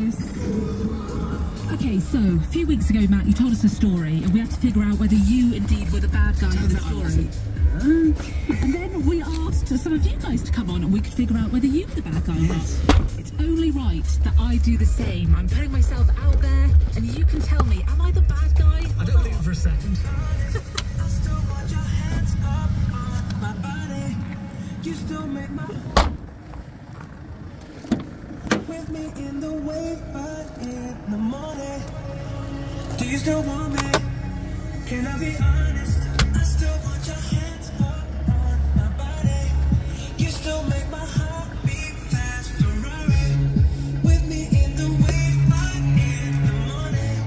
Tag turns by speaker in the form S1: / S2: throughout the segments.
S1: Okay, so a few weeks ago, Matt, you told us a story, and we had to figure out whether you indeed were the bad guy in the story. And then we asked some of you guys to come on, and we could figure out whether you were the bad guy or not. It's only right that I do the same. I'm putting myself out there, and you can tell me, am I the bad guy?
S2: I don't believe it for a second.
S3: I still want your hands up on my body. You still make my with me in the wave, but in the morning. Do you still want me? Can I be honest? I still want your hands up on my body. You still make my heart beat fast. Ferrari with me in the wave, but in the morning.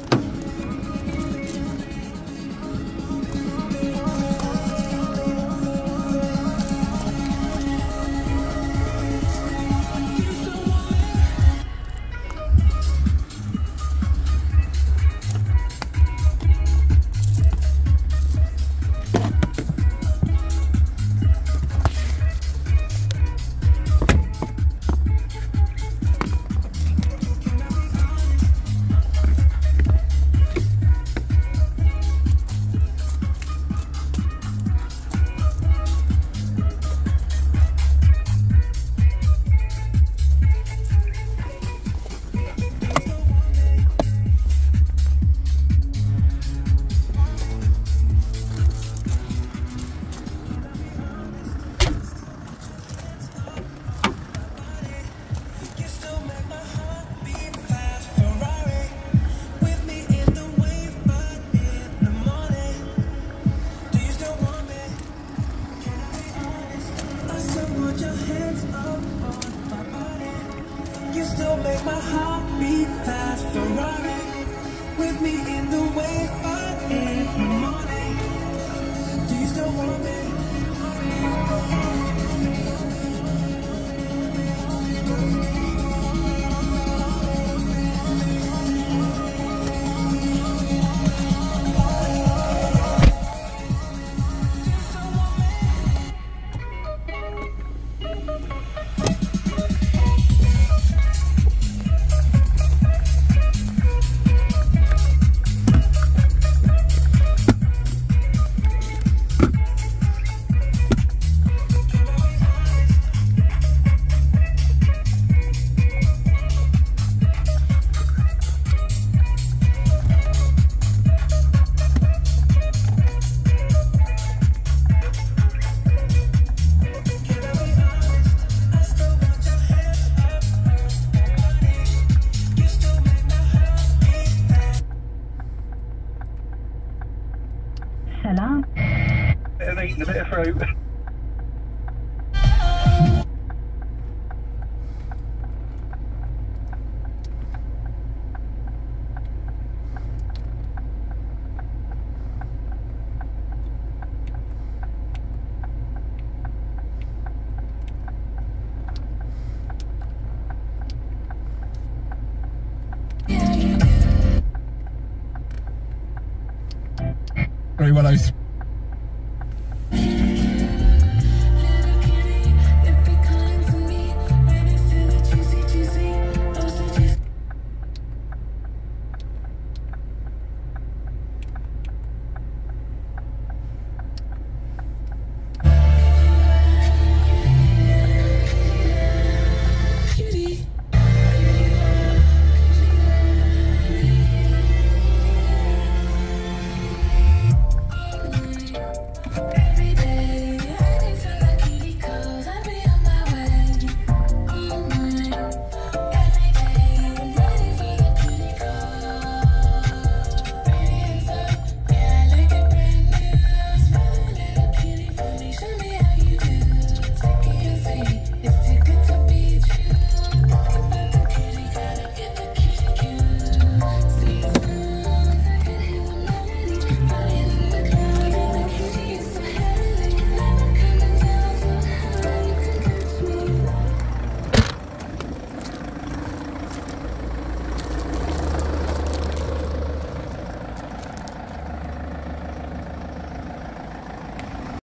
S3: You still make my heart beat fast. Ferrari with me in the wave, but in the morning. Do you still want me?
S1: Hello?
S2: Bit of eating, a bit of fruit. Very well,